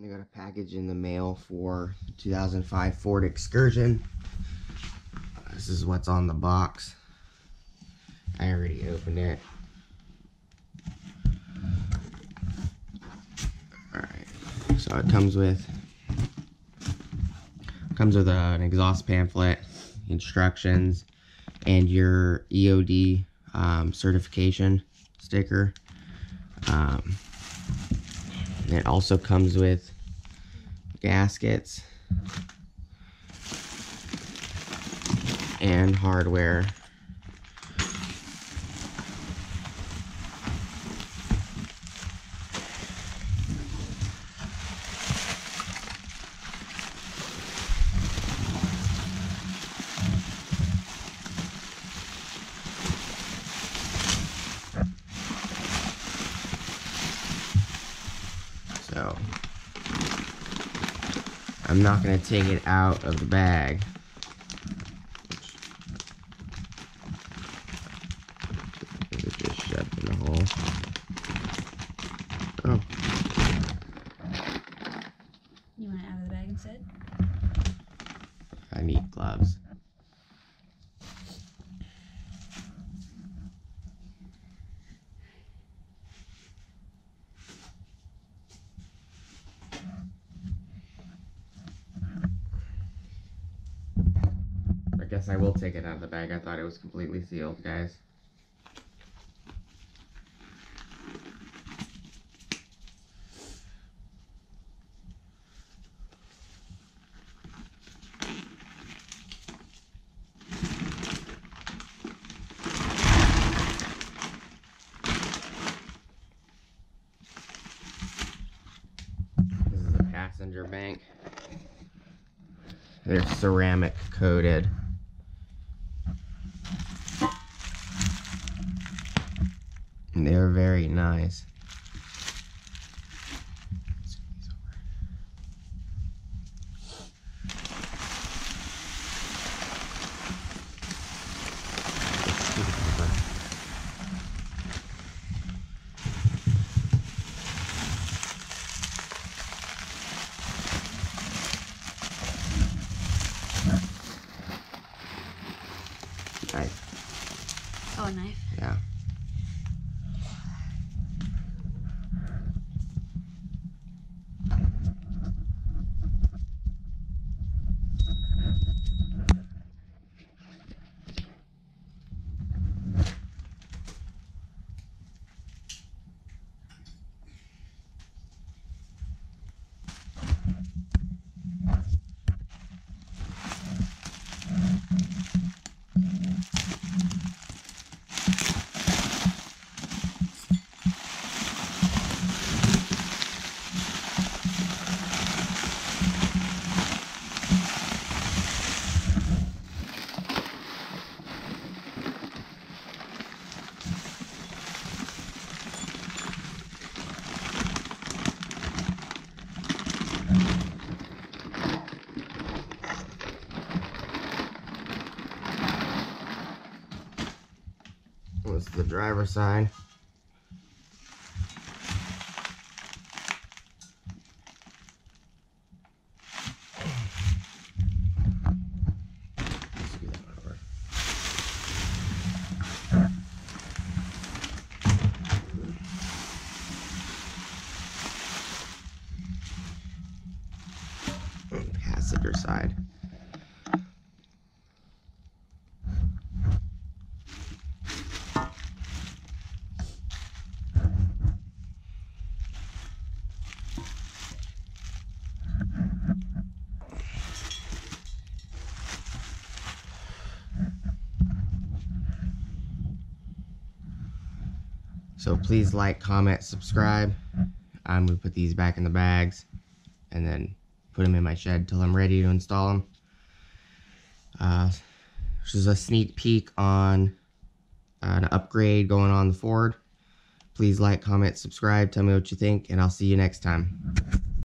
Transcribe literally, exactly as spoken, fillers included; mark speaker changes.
Speaker 1: I got a package in the mail for two thousand five Ford Excursion. This is what's on the box. I already opened it. Alright, so it comes with comes with a, an exhaust pamphlet, instructions, and your E O D um, certification sticker. Um, it also comes with gaskets and hardware. So I'm not going to take it out of the bag. It just shoved in the hole. Oh.
Speaker 2: You want it out of the bag instead?
Speaker 1: I need gloves. I guess I will take it out of the bag. I thought it was completely sealed, guys. This is a passenger bank. They're ceramic coated. And they're very nice. Knife.
Speaker 2: Oh, a knife?
Speaker 1: Yeah. This is the driver's side. Scoot that over. Passenger side. So please like, comment, subscribe. I'm going to put these back in the bags and then put them in my shed till I'm ready to install them. Uh, this is a sneak peek on an upgrade going on the Ford. Please like, comment, subscribe, tell me what you think, and I'll see you next time.